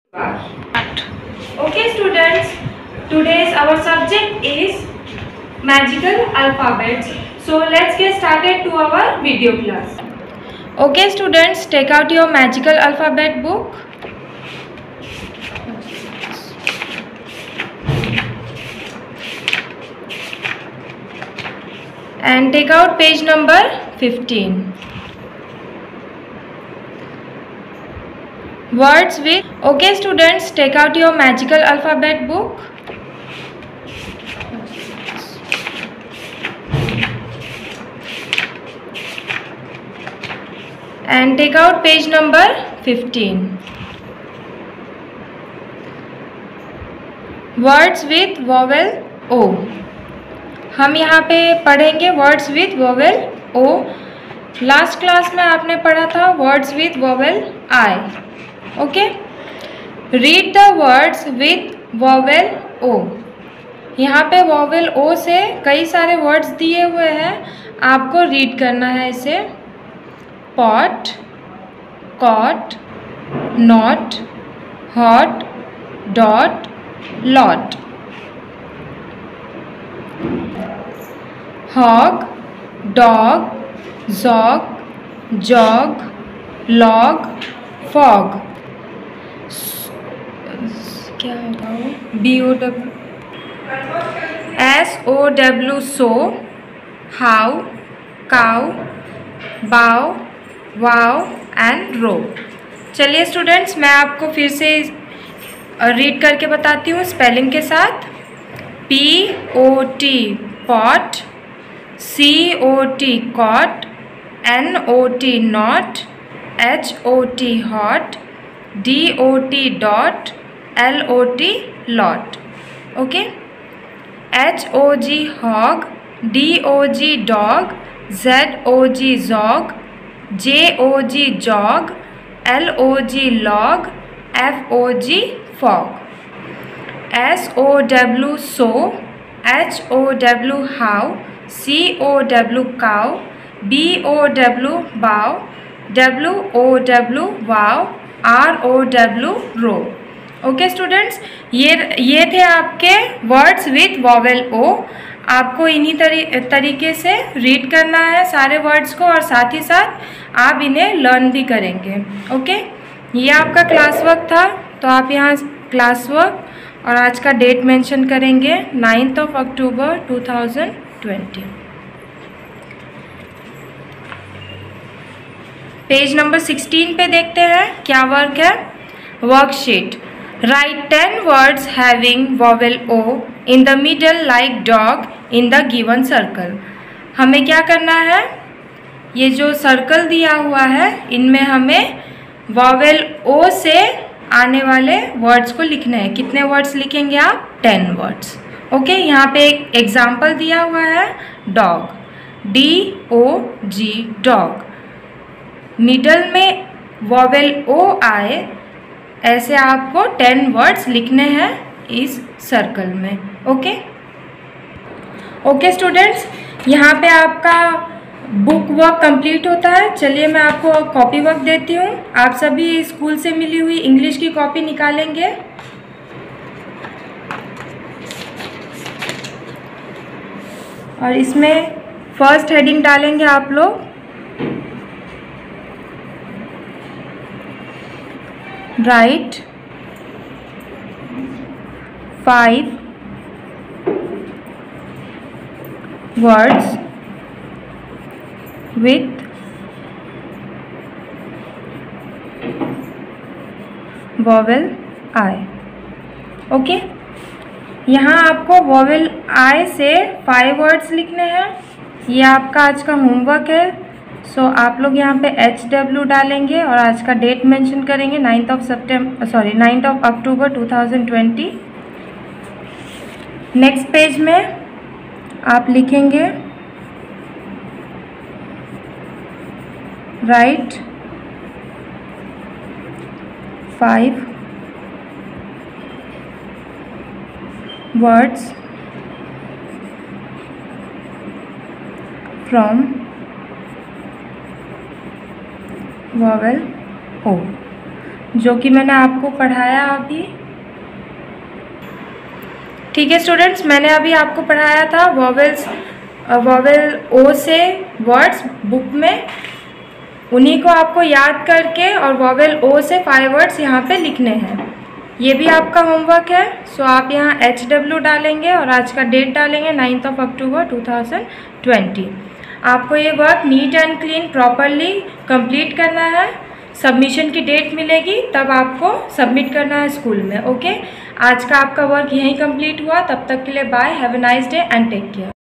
Okay students, today's our subject is magical alphabets. So let's get started to our video class. Okay students, take out your magical alphabet book. And take out page number 15. Words with. Okay students, take out your magical alphabet book. And take out page number 15. Words with vowel O. हम यहाँ पे पढ़ेंगे words with vowel O. Last class में आपने पढ़ा था words with vowel I. Okay, read the words with vowel O. यहाँ पे वोवेल ओ से कई सारे वर्ड्स दिए हुए हैं, आपको रीड करना है इसे. Pot, cot, not, hot, dot, lot. Hog, dog, jog, jog, log, fog. क्या होगा वो? BOW, SOW sow, how, cow, bow, wow and रो. चलिए स्टूडेंट्स, मैं आपको फिर से रीड करके बताती हूँ स्पेलिंग के साथ. POT pot, COT cot, NOT not, HOT hot, DOT dot, LOT lot. Okay, HOG hog, DOG dog, ZOG jog, JOG jog, LOG log, FOG fog. SOW sow, HOW how, COW cow, BOW bow, WOW wow, ROW row. Okay students, ये थे आपके words with vowel ओ. आपको इन्हीं तरीके से read करना है सारे वर्ड्स को, और साथ ही साथ आप इन्हें लर्न भी करेंगे. ओके, ये आपका क्लास वर्क था, तो आप यहाँ क्लास वर्क और आज का डेट मेंशन करेंगे 9th of October 2020. Page number 16 पे देखते हैं क्या वर्क है. Worksheet. Write 10 words having vowel O in the middle like dog in the given circle. हमें क्या करना है, ये जो सर्कल दिया हुआ है इनमें हमें वॉवेल O से आने वाले वर्ड्स को लिखना है. कितने वर्ड्स लिखेंगे आप? 10 वर्ड्स. ओके, यहाँ पे एक एग्जाम्पल दिया हुआ है डॉग, DOG डॉग. मिडल में वॉवेल O आए, ऐसे आपको 10 वर्ड्स लिखने हैं इस सर्कल में. ओके ओके स्टूडेंट्स, यहाँ पे आपका बुक वर्क कंप्लीट होता है. चलिए मैं आपको कॉपी वर्क देती हूँ. आप सभी स्कूल से मिली हुई इंग्लिश की कॉपी निकालेंगे. और इसमें फर्स्ट हेडिंग डालेंगे आप लोग. Write 5 words with vowel I. Okay, यहाँ आपको वॉवेल I से 5 वर्ड्स लिखने हैं. ये आपका आज का होमवर्क है. सो आप लोग यहाँ पे HW डालेंगे और आज का डेट मेंशन करेंगे 9th of October 2020. Next page में आप लिखेंगे write 5 words from vowel O. जो कि मैंने आपको पढ़ाया अभी। ठीक है स्टूडेंट्स, मैंने अभी आपको पढ़ाया था वॉवेल ओ से वर्ड्स बुक में, उन्हीं को आपको याद करके और वॉवेल ओ से 5 वर्ड्स यहाँ पे लिखने हैं। ये भी आपका होमवर्क है। सो आप यहाँ HW डालेंगे और आज का डेट डालेंगे 9 अक्टूबर 2020। आपको ये work neat and clean properly complete करना है। सबमिशन की डेट मिलेगी तब आपको सबमिट करना है स्कूल में। ओके, आज का आपका वर्क यहीं कंप्लीट हुआ। तब तक के लिए bye, have a nice day and take care.